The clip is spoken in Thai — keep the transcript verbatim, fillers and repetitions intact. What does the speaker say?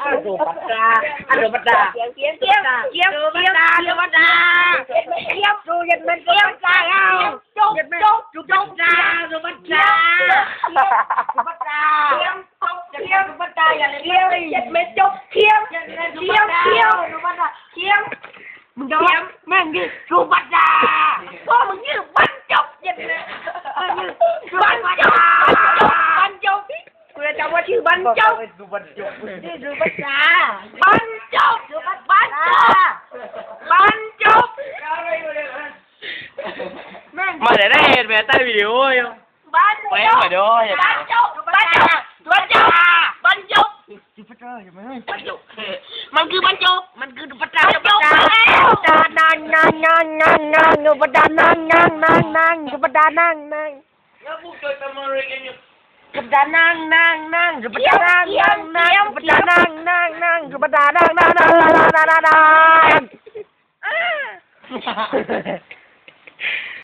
ดูปัตตาอันดูปัตตาเกียมเกียมเกียมเกียมดูปัตตาดูปัตตาเกียมดูยันเป็นเกียมตาเอาจุกจุกจุกจุกตาดูปัตตาดูปัตตาเกียมจุกเกียมดูปัตตาอย่าเลี้ยวยันเป็นจุกเกียมเกียมเกียมดูปัตตาเกียมมึงเกียมแม่งดิดูปัตตาพ่อมึงยืดบันจุกยันเลยบันจุกบันจุกเพื่อจำว่าชื่อบันจุกดูบันจุกนี่ดูปัตตาบันจุกดูปัตตาบันจุกมาแต่ได้เห็นแบบใต้วิดีโออยู่บันจุกบันจุกบันจุกบันจุกบันจุกบันจุกดูปัตตาใช่ไหมบันจุกมันคือบันจุกมันคือดูปัตตาดูปัตตานั่งนั่งนั่งนั่งนั่งดูปัตตานั่งนั่งนั่งนั่งดูปัตตานั่งนั่งแล้วพูดกับทำอะไรกันอยู่ปัตตานั่งนั่งนั่งดูปัตตานั่งนั่งนั่งปัตตานั่งนั่งนั่งดูปัตตานั่งนั่งนั่งนั่งนั่งนั่ง